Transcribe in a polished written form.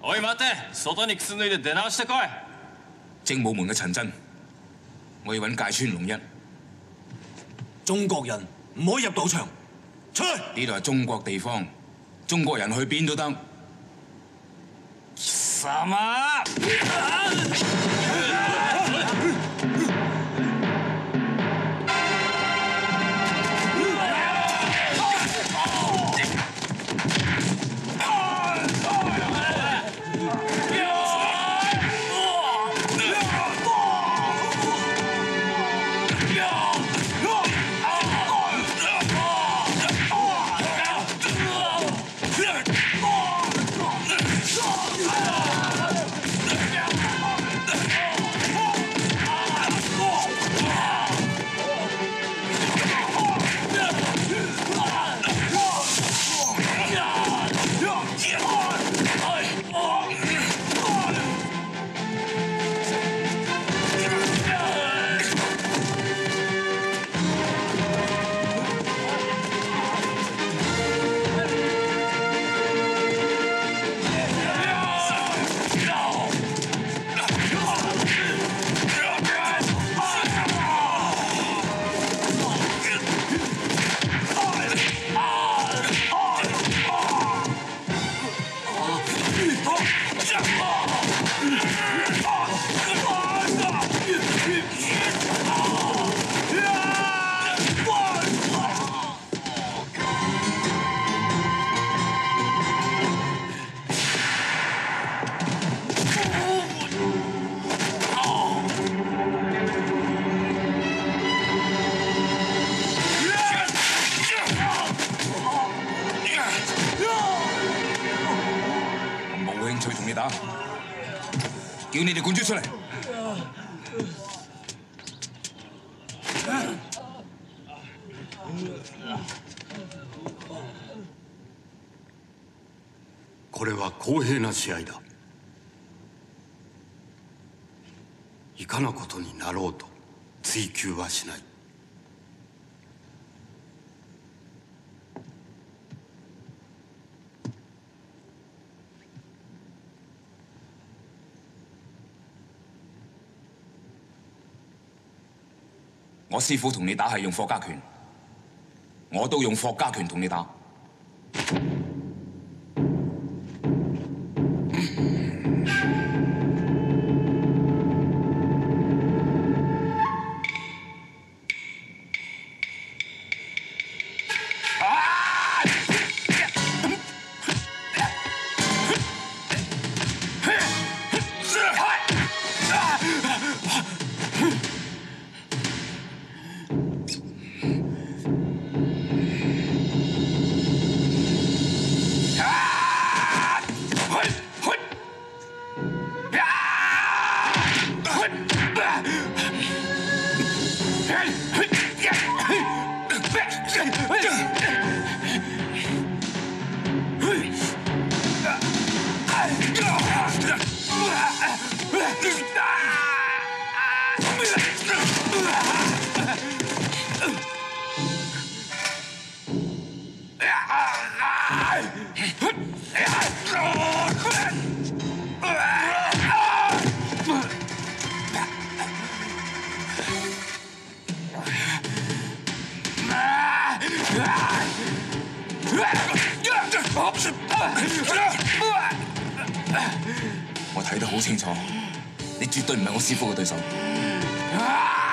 おい待て！外に靴脱いで出直してこい！ 正武門嘅陳真，我要揾芥川龍一。 中國人唔可以入賭場，出去！ 呢度係中國地方，中國人去邊都得。 什麼？ 叫你哋管豬出嚟！ これは公平な試合だ。いかなことになろうと追求はしない。 我師傅同你打係用霍家拳，我都用霍家拳同你打。我睇得好清楚，你絕對唔係我師傅嘅對手。